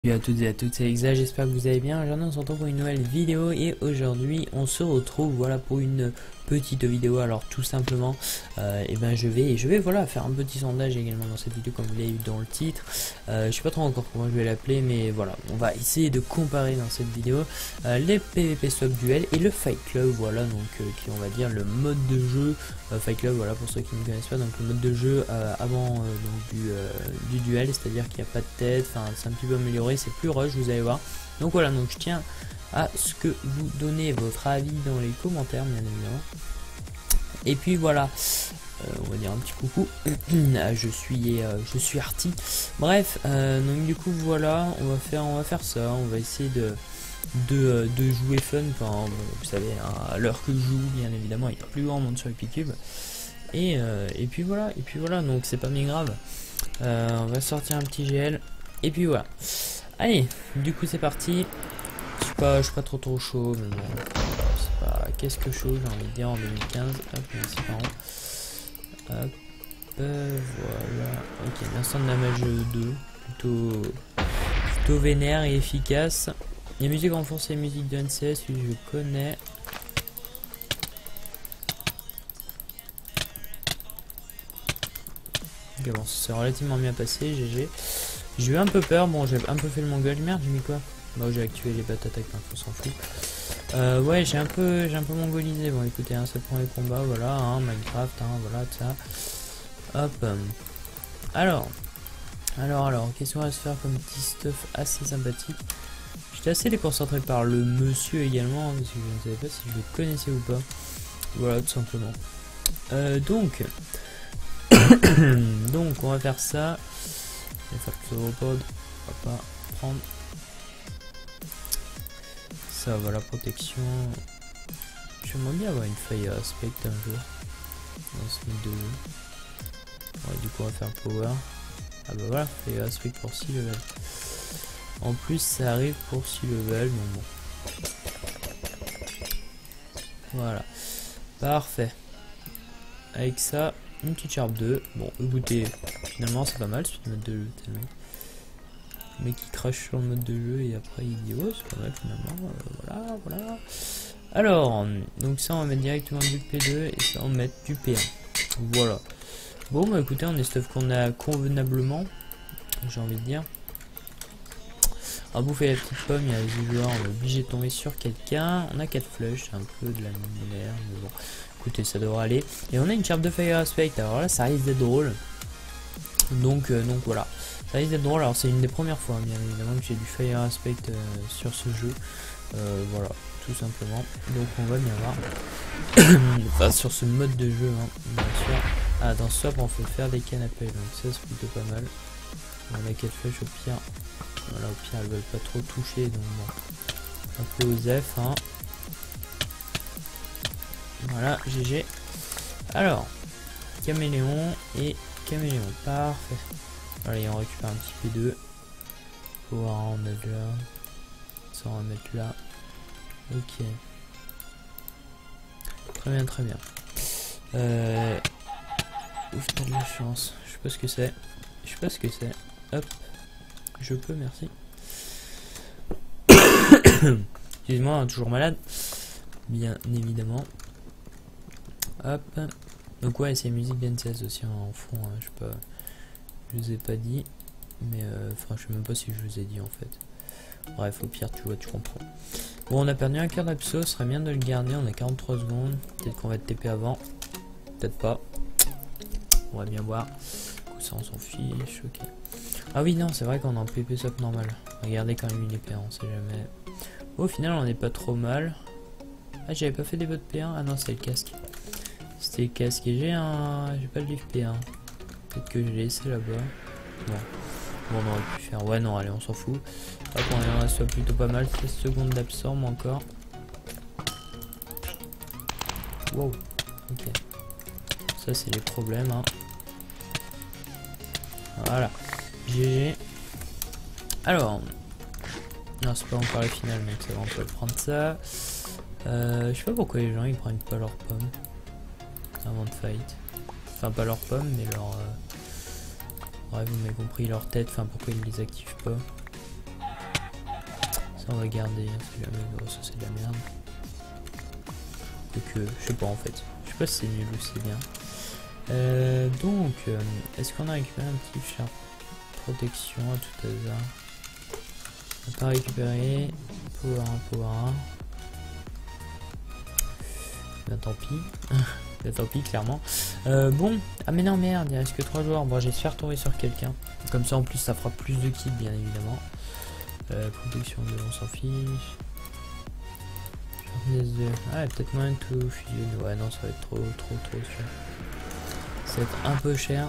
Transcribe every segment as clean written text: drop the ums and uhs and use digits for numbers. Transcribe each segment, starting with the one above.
Salut à toutes et à toutes, c'est Exa, j'espère que vous allez bien. Aujourd'hui on se retrouve pour une nouvelle vidéo et aujourd'hui on se retrouve voilà pour une petite vidéo. Alors tout simplement je vais voilà faire un petit sondage également dans cette vidéo comme vous l'avez vu dans le titre. Je sais pas trop encore comment je vais l'appeler, mais voilà, on va essayer de comparer dans cette vidéo les PvP Swap Duel et le Fight Club, voilà, donc qui on va dire le mode de jeu Fight Club, voilà, pour ceux qui ne connaissent pas, donc le mode de jeu avant du duel, c'est à dire qu'il n'y a pas de tête, enfin c'est un petit peu amélioré, c'est plus rush, vous allez voir. Donc voilà, donc je tiens à ce que vous donnez votre avis dans les commentaires bien évidemment. Et puis voilà, on va dire un petit coucou. je suis Arty. Bref, donc du coup voilà, on va faire ça, on va essayer de jouer fun, enfin, vous savez, hein, à l'heure que je joue bien évidemment, il y a plus grand monde sur Epic Cube. Et puis voilà, donc c'est pas bien grave. On va sortir un petit GL. Et puis voilà. Allez, du coup c'est parti. Je suis pas trop chaud, mais bon, c'est pas qu'est-ce que chaud, j'ai envie de dire en 2015. Hop, merci par hop, voilà. Ok, l'instant de la mage 2, plutôt vénère et efficace. Les musiques renforcées, les musiques de NCS, celui que je connais. Ok, bon, c'est relativement bien passé, GG. J'ai eu un peu peur, bon, j'ai un peu fait le mongol. Merde, j'ai mis quoi? Bah, j'ai activé les batailles avec on s'en fout. Ouais, j'ai un peu mongolisé. Bon, écoutez, hein, ça prend les combats, voilà, hein, Minecraft, hein, voilà, ça. Hop. Alors, qu'est-ce qu'on va se faire comme petit stuff assez sympathique? J'étais assez déconcentré par le monsieur également, hein, parce que je ne savais pas si je le connaissais ou pas. Voilà, tout simplement. Donc, on va faire ça. Les factoropod, on va pas prendre ça, voilà, protection. J'aimerais bien avoir une fire aspect un jour dans ce mode de jeu. Ouais, du coup on va faire power. Ah bah voilà, fire aspect pour 6 levels. En plus ça arrive pour 6 levels, donc bon. Voilà, parfait. Avec ça, une petite charpe 2. Bon, écoutez, finalement c'est pas mal ce mode de jeu tellement. Le mec qui crache sur le mode de jeu et après il dit oh c'est pas mal finalement, voilà. Alors, donc ça on va mettre directement du P2 et ça on va mettre du P1. Voilà. Bon bah écoutez, on est stuff qu'on a convenablement, j'ai envie de dire. On va bouffer la petite pomme, il y a les joueurs, on est obligé de tomber sur quelqu'un. On a 4 flèches, c'est un peu de la lumière, mais bon. Écoutez, ça devrait aller. Et on a une charpe de fire aspect, alors là ça risque d'être drôle. Donc voilà. Ça risque d'être drôle, alors c'est une des premières fois bien évidemment que j'ai du fire aspect sur ce jeu. Voilà, tout simplement. Donc on va bien voir. Enfin sur ce mode de jeu, hein, bien sûr. Ah, dans ce swap on peut faire des canapés, donc ça c'est plutôt pas mal. On a 4 flèches au pire. Voilà, au pire elles veulent pas trop toucher, donc bon. Un peu aux F, hein. Voilà, GG. Alors, caméléon et caméléon, parfait. Allez, on récupère un petit P2. Power on a là. Ça on va mettre là. Ok. Très bien, très bien. Ouf, t'as de la chance. Je sais pas ce que c'est. Hop. Je peux, merci. Excuse-moi, hein, toujours malade. Bien évidemment. Hop. Donc ouais, c'est musique d'NCS aussi en fond, hein, je sais pas. Je vous ai pas dit. Mais enfin, je sais même pas si je vous ai dit en fait. Bref, au pire, tu vois, tu comprends. Bon, on a perdu un quart d'abso, ce serait bien de le garder. On a 43 secondes. Peut-être qu'on va être TP avant. Peut-être pas. On va bien voir. Du coup, ça, on s'en fiche. Ok. Ah oui, non, c'est vrai qu'on est en PP swap normal. Regardez quand même une épée, on sait jamais. Au final, on n'est pas trop mal. Ah, j'avais pas fait des votes P1. Ah non, c'est le casque. C'était le casque. Et j'ai pas le livre P1. Peut-être que je l'ai laissé là-bas. Bon. Bon, on aurait pu faire. Ouais, non, allez, on s'en fout. Hop, on soit plutôt pas mal. 16 secondes d'absorbe encore. Wow. Ok. Ça, c'est les problèmes, hein. Voilà. GG. Alors. Non, c'est pas encore la finale, mec. Ça va, on peut prendre ça. Je sais pas pourquoi les gens ils prennent pas leurs pommes avant de fight. Enfin, pas leurs pommes, mais leur. Ouais, vous m'avez compris, leur tête. Enfin, pourquoi ils les activent pas. Ça on va garder, c'est jamais, oh, ça c'est de la merde. Donc je sais pas en fait, je sais pas si c'est nul ou si c'est bien. Donc, est-ce qu'on a récupéré un petit char protection à tout hasard? On n'a pas récupéré. Power 1. Ben tant pis. Ben tant pis, clairement. Bon, ah mais non, merde, il reste que 3 joueurs. Bon, j'espère tomber sur quelqu'un. Comme ça, en plus, ça fera plus de kills, bien évidemment. Protection 2, on s'en fiche. Ah, peut-être moyen de tout fusionner. Ouais, non, ça va être trop cher. Ça va être un peu cher.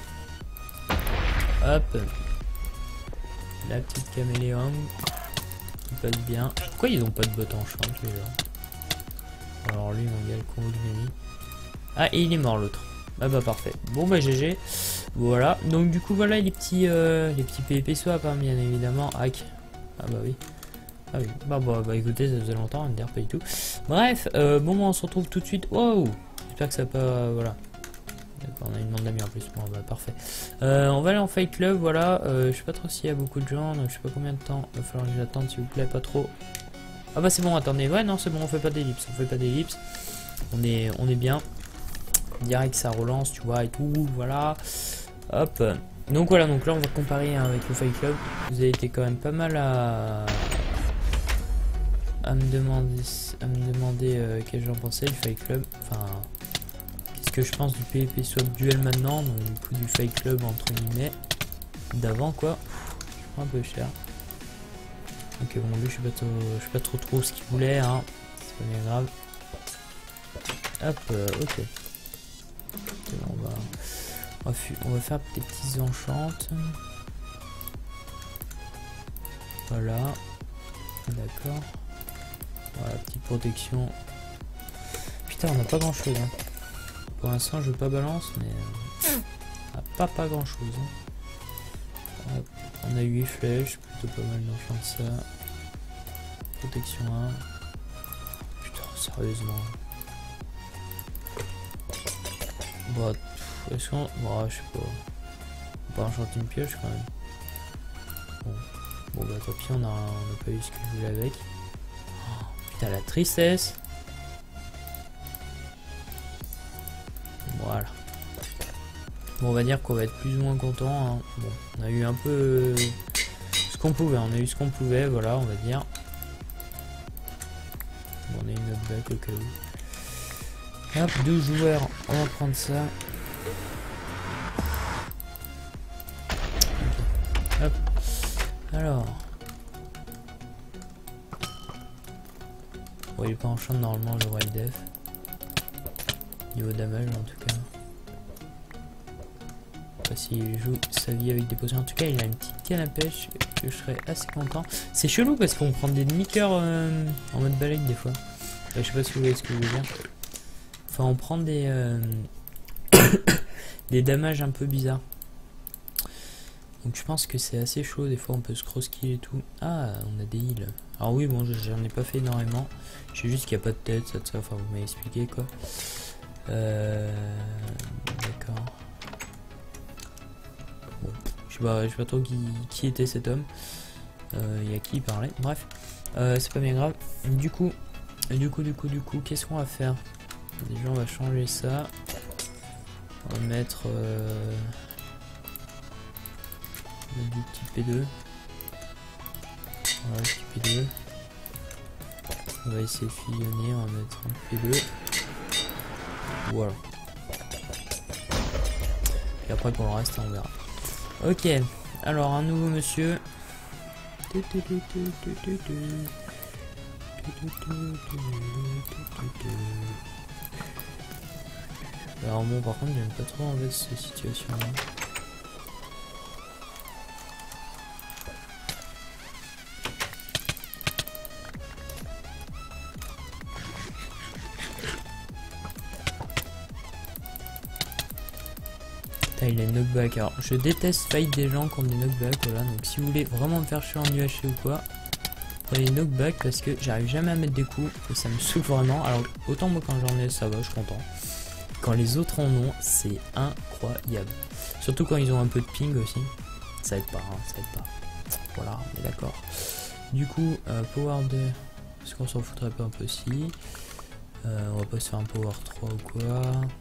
Hop. La petite caméléon. Qui passe bien. Pourquoi ils ont pas de bottes en champ, les gens? Alors lui, mon gars, le combo de Mélie. Ah, et il est mort l'autre. Ah bah parfait. Bon bah GG. Voilà. Donc du coup, voilà les petits PvP swap, hein, bien évidemment. Hack. Ah bah oui. Ah oui. Bah écoutez, ça faisait longtemps, dire pas du tout. Bref, bon, on se retrouve tout de suite. Wow. J'espère que ça peut... voilà. D'accord, on a une demande d'amis en plus. Bon bah parfait. On va aller en Fight Club, voilà. Je sais pas trop s'il y a beaucoup de gens, donc je sais pas combien de temps. Il va falloir que j'attende, s'il vous plaît, pas trop. Ah bah c'est bon, attendez. Ouais, non, c'est bon, on fait pas d'ellipse. On est bien. Direct, ça relance, tu vois, et tout. Voilà. Hop. Donc voilà, donc là on va comparer, hein, avec le Fight Club. Vous avez été quand même pas mal à me demander quel j'en pensais du Fight Club. Enfin, qu'est-ce que je pense du PvP swap duel maintenant, donc du coup du Fight Club entre guillemets d'avant quoi. Je prends un peu cher. Ok, bon, lui je sais pas trop ce qu'il voulait, hein. C'est pas bien grave. Hop, ok. On va faire des petits enchantes. Voilà. D'accord. Voilà, petite protection. Putain, on n'a pas grand chose, hein. Pour l'instant, je veux pas balance, mais on n'a pas grand chose, hein. Hop. On a 8 flèches, plutôt pas mal d'enchants de ça. Protection 1. Putain, sérieusement. Bon, est-ce qu'on... Bon, je sais pas. On peut enchanter une pioche quand même. Bon bah tant pis, on a pas eu ce que je voulais avec. Oh, putain, la tristesse. Voilà. Bon, on va dire qu'on va être plus ou moins content, hein. Bon, on a eu un peu ce qu'on pouvait, voilà, on va dire. Bon, on a une autre back au cas où. Hop, 2 joueurs, on va prendre ça. Okay. Hop. Alors. Bon, il est pas en champ normalement le Wild Def. Niveau damage en tout cas. Pas s'il joue sa vie avec des potions. En tout cas, il a une petite canne à pêche que je serais assez content. C'est chelou parce qu'on prend des demi-coeurs en mode balade des fois. Je sais pas si vous voyez ce que je veux dire. Enfin, on prend des des damages un peu bizarres. Donc je pense que c'est assez chaud. Des fois, on peut se cross-kill et tout. Ah, on a des heals. Alors oui, bon, j'en ai pas fait énormément. Je sais juste qu'il n'y a pas de tête, ça, enfin, vous m'avez expliqué quoi. D'accord. Bon, je sais pas trop qui était cet homme. Il y a qui parlait. Bref, c'est pas bien grave. Du coup, qu'est-ce qu'on va faire? Déjà, on va changer ça. On va mettre du petit P2. Voilà, petit P2. On va essayer de fusionner, on va mettre un P2. Voilà. Et après pour le reste, on verra. Ok, alors un nouveau monsieur. Alors bon, par contre, j'aime pas trop en fait cette situation là. Il a une knockback. Alors je déteste fight des gens qui ont des knockbacks, voilà. Donc si vous voulez vraiment me faire chier en UHC ou quoi, prenez knockback parce que j'arrive jamais à mettre des coups et ça me saoule vraiment. Alors autant moi quand j'en ai ça va, je suis content. Quand les autres en ont, c'est incroyable. Surtout quand ils ont un peu de ping aussi. Ça aide pas, hein, ça aide pas. Voilà, on est d'accord. Du coup, power 2. Est-ce qu'on s'en foutrait pas un peu si on va pas se faire un power 3 ou quoi.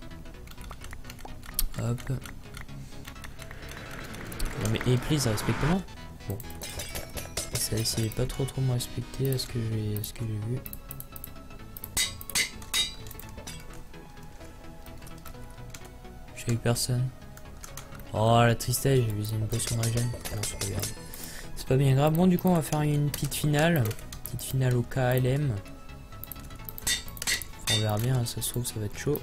Hop. Non mais et please respecte-moi. Bon. Ça essayait pas trop me respecter à ce que j'ai vu. Je suis avec personne. Oh la tristesse, j'ai usé une potion de régène. Bon, c'est pas bien grave. Bon du coup on va faire une petite finale. Petite finale au KLM. On verra bien, hein, ça se trouve ça va être chaud.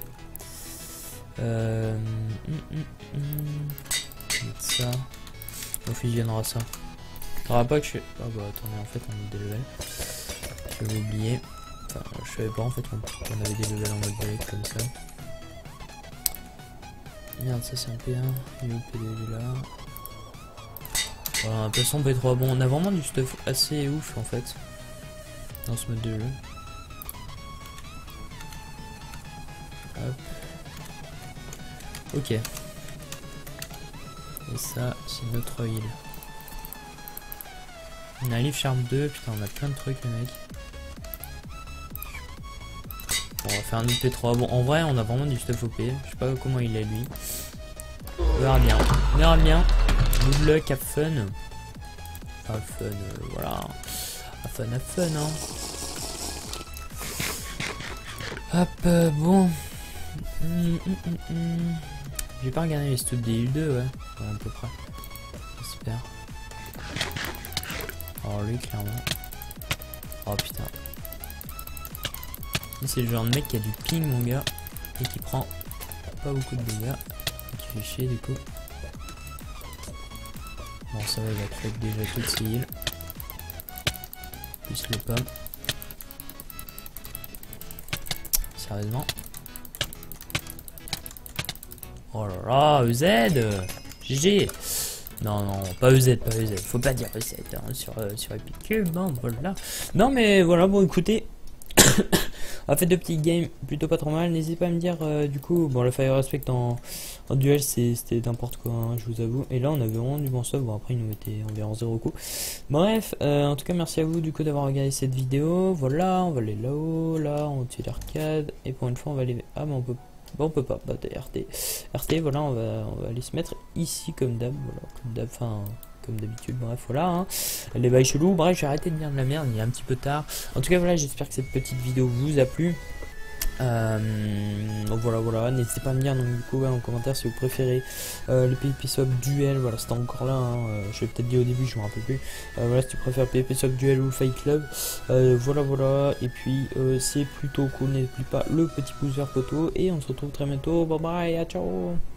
Ça. On fusionnera ça. T'auras pas que je... Ah bah attendez, en fait on est des levels. J'avais oublié. Enfin, je savais pas en fait qu'on avait des levels en mode break comme ça. Merde, ça c'est un P1. Il est où P2 là. Voilà, de toute façon P3. Bon, on a vraiment du stuff assez ouf en fait. Dans ce mode de jeu. Hop. Ok. Et ça, c'est notre île. On a un livre charme 2, putain on a plein de trucs les mecs. Bon, on va faire un autre P3. Bon en vrai on a vraiment du stuff OP. Je sais pas comment il est lui. On verra bien. On verra bien. Good luck, have fun. Have fun, voilà. Have fun hein. Hop, bon. J'ai pas regardé les studs des îles 2, ouais. Ouais, à peu près. J'espère. Oh lui clairement. Oh putain. C'est le genre de mec qui a du ping mon gars. Et qui prend pas beaucoup de dégâts. Et qui fait chier du coup. Bon ça va, il va craquer déjà toutes ses îles. Plus les pommes. Sérieusement. Oh là là, EZ GG. Non, non, pas EZ, pas EZ. Faut pas dire EZ hein, sur Epic Cube, bon, voilà. Non, mais voilà, bon, écoutez. On a fait 2 petits games plutôt pas trop mal. N'hésitez pas à me dire, du coup, bon, le Fire Respect en duel, c'était n'importe quoi, hein, je vous avoue. Et là, on avait vraiment du bon stuff. Bon, après, il nous mettait environ 0 coup. Bref, en tout cas, merci à vous, du coup, d'avoir regardé cette vidéo. Voilà, on va aller là-haut, là, on tue l'arcade. Et pour une fois, on va aller. Ah, mais on peut. Bon, on peut pas, bah, RT, voilà, on va aller se mettre ici comme d'hab, voilà, comme d'hab, enfin, comme d'habitude, bref, voilà, hein. Les bails chelous, bref, j'ai arrêté de dire de la merde, il est un petit peu tard. En tout cas, voilà, j'espère que cette petite vidéo vous a plu. Donc voilà, n'hésitez pas à me dire donc du coup en commentaire si vous préférez le PvP Swap Duel, voilà c'était encore là, hein, je l'ai peut-être dit au début, je me rappelle plus, voilà si tu préfères PvP Swap Duel ou Fight Club, voilà, et puis c'est plutôt cool, n'oublie pas le petit pouce vert poteau, et on se retrouve très bientôt, bye bye, ciao.